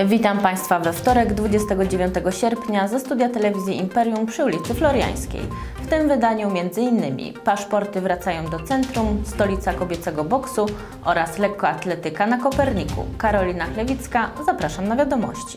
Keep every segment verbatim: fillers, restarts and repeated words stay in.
Witam Państwa we wtorek, dwudziestego dziewiątego sierpnia ze studia telewizji Imperium przy ulicy Floriańskiej. W tym wydaniu między innymi paszporty wracają do centrum, stolica kobiecego boksu oraz lekkoatletyka na Koperniku. Karolina Chlewicka, zapraszam na wiadomości.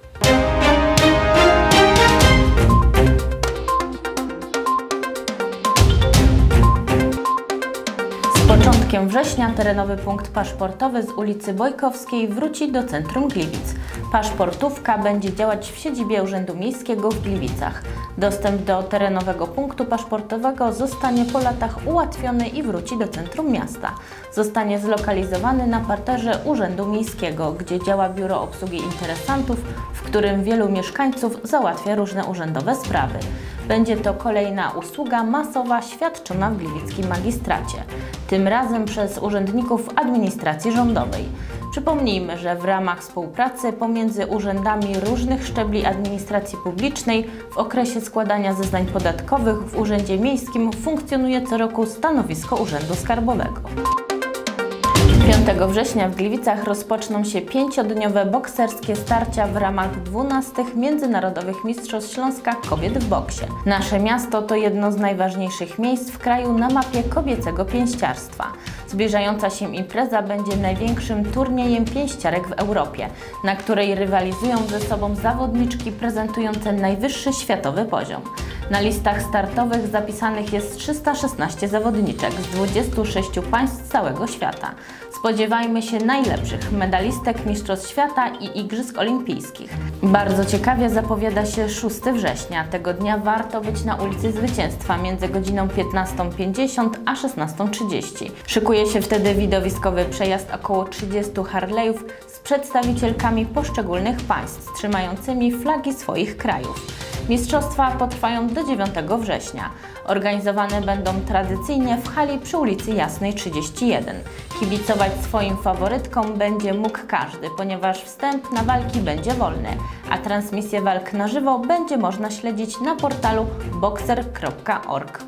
Z początkiem września terenowy punkt paszportowy z ulicy Bojkowskiej wróci do centrum Gliwic. Paszportówka będzie działać w siedzibie Urzędu Miejskiego w Gliwicach. Dostęp do terenowego punktu paszportowego zostanie po latach ułatwiony i wróci do centrum miasta. Zostanie zlokalizowany na parterze Urzędu Miejskiego, gdzie działa biuro obsługi interesantów, w którym wielu mieszkańców załatwia różne urzędowe sprawy. Będzie to kolejna usługa masowa świadczona w gliwickim magistracie, tym razem przez urzędników administracji rządowej. Przypomnijmy, że w ramach współpracy pomiędzy urzędami różnych szczebli administracji publicznej w okresie składania zeznań podatkowych w Urzędzie Miejskim funkcjonuje co roku stanowisko Urzędu Skarbowego. piątego września w Gliwicach rozpoczną się pięciodniowe bokserskie starcia w ramach dwunastych Międzynarodowych Mistrzostw Śląska Kobiet w boksie. Nasze miasto to jedno z najważniejszych miejsc w kraju na mapie kobiecego pięściarstwa. Zbliżająca się impreza będzie największym turniejem pięściarek w Europie, na której rywalizują ze sobą zawodniczki prezentujące najwyższy światowy poziom. Na listach startowych zapisanych jest trzysta szesnaście zawodniczek z dwudziestu sześciu państw z całego świata. Spodziewajmy się najlepszych medalistek Mistrzostw Świata i Igrzysk Olimpijskich. Bardzo ciekawie zapowiada się szóstego września. Tego dnia warto być na ulicy Zwycięstwa między godziną piętnastą pięćdziesiąt a szesnastą trzydzieści. Szykuje się wtedy widowiskowy przejazd około trzydziestu Harley'ów z przedstawicielkami poszczególnych państw trzymającymi flagi swoich krajów. Mistrzostwa potrwają do dziewiątego września. Organizowane będą tradycyjnie w hali przy ulicy Jasnej trzydzieści jeden. Kibicować swoim faworytkom będzie mógł każdy, ponieważ wstęp na walki będzie wolny, a transmisję walk na żywo będzie można śledzić na portalu boxer kropka org.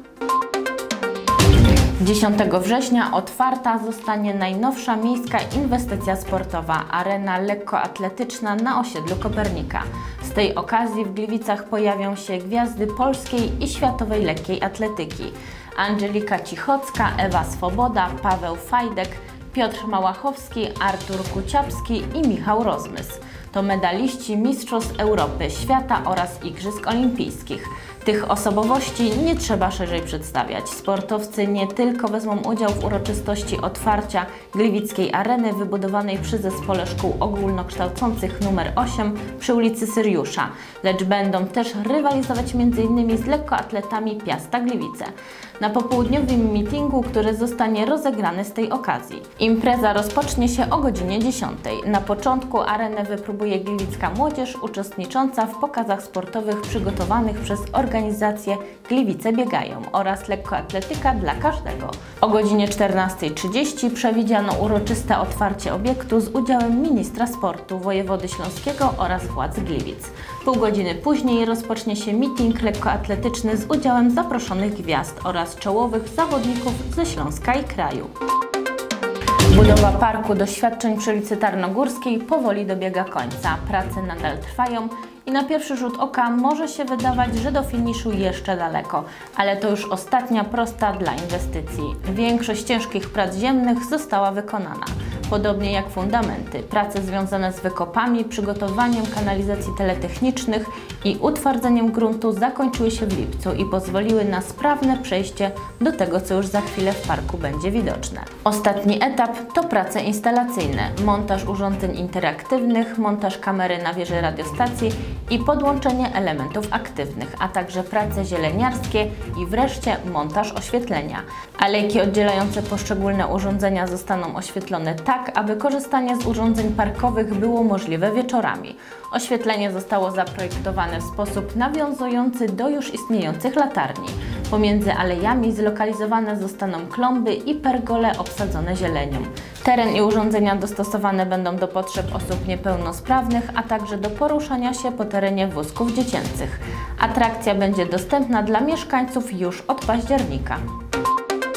dziesiątego września otwarta zostanie najnowsza miejska inwestycja sportowa – arena lekkoatletyczna na osiedlu Kopernika. Z tej okazji w Gliwicach pojawią się gwiazdy polskiej i światowej lekkiej atletyki: Angelika Cichocka, Ewa Swoboda, Paweł Fajdek, Piotr Małachowski, Artur Kuciapski i Michał Rozmys. To medaliści Mistrzostw Europy, Świata oraz Igrzysk Olimpijskich. Tych osobowości nie trzeba szerzej przedstawiać. Sportowcy nie tylko wezmą udział w uroczystości otwarcia Gliwickiej Areny wybudowanej przy Zespole Szkół Ogólnokształcących numer osiem przy ulicy Syriusza, lecz będą też rywalizować między innymi z lekkoatletami Piasta Gliwice na popołudniowym meetingu, który zostanie rozegrany z tej okazji. Impreza rozpocznie się o godzinie dziesiątej. Na początku arenę wypróbuje gliwicka młodzież uczestnicząca w pokazach sportowych przygotowanych przez organizację Gliwice Biegają oraz lekkoatletyka dla każdego. O godzinie czternastej trzydzieści przewidziano uroczyste otwarcie obiektu z udziałem ministra sportu, wojewody śląskiego oraz władz Gliwic. Pół godziny później rozpocznie się meeting lekkoatletyczny z udziałem zaproszonych gwiazd oraz czołowych zawodników ze Śląska i kraju. Budowa parku doświadczeń przy ulicy Tarnogórskiej powoli dobiega końca. Prace nadal trwają i na pierwszy rzut oka może się wydawać, że do finiszu jeszcze daleko, ale to już ostatnia prosta dla inwestycji. Większość ciężkich prac ziemnych została wykonana, podobnie jak fundamenty. Prace związane z wykopami, przygotowaniem kanalizacji teletechnicznych i utwardzeniem gruntu zakończyły się w lipcu i pozwoliły na sprawne przejście do tego, co już za chwilę w parku będzie widoczne. Ostatni etap to prace instalacyjne, montaż urządzeń interaktywnych, montaż kamery na wieży radiostacji i podłączenie elementów aktywnych, a także prace zieleniarskie i wreszcie montaż oświetlenia. Alejki oddzielające poszczególne urządzenia zostaną oświetlone tak, aby korzystanie z urządzeń parkowych było możliwe wieczorami. Oświetlenie zostało zaprojektowane w sposób nawiązujący do już istniejących latarni. Pomiędzy alejami zlokalizowane zostaną klomby i pergole obsadzone zielenią. Teren i urządzenia dostosowane będą do potrzeb osób niepełnosprawnych, a także do poruszania się po terenie wózków dziecięcych. Atrakcja będzie dostępna dla mieszkańców już od października.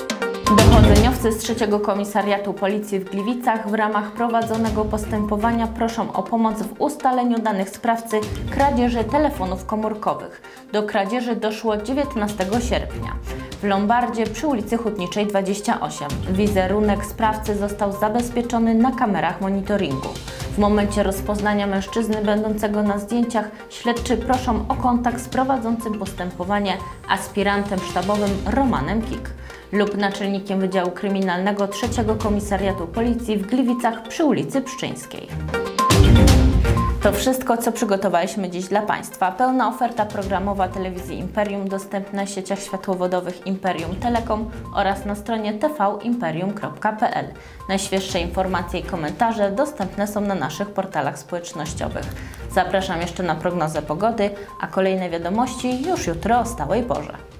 Dochodzeniowcy z trzeciego Komisariatu Policji w Gliwicach w ramach prowadzonego postępowania proszą o pomoc w ustaleniu danych sprawcy kradzieży telefonów komórkowych. Do kradzieży doszło dziewiętnastego sierpnia w Lombardzie przy ulicy Hutniczej dwadzieścia osiem. Wizerunek sprawcy został zabezpieczony na kamerach monitoringu. W momencie rozpoznania mężczyzny będącego na zdjęciach śledczy proszą o kontakt z prowadzącym postępowanie aspirantem sztabowym Romanem Kik lub naczelnikiem Wydziału Kryminalnego trzeciego Komisariatu Policji w Gliwicach przy ulicy Pszczyńskiej. To wszystko, co przygotowaliśmy dziś dla Państwa. Pełna oferta programowa telewizji Imperium dostępna w sieciach światłowodowych Imperium Telekom oraz na stronie t v imperium kropka p l. Najświeższe informacje i komentarze dostępne są na naszych portalach społecznościowych. Zapraszam jeszcze na prognozę pogody, a kolejne wiadomości już jutro o stałej porze.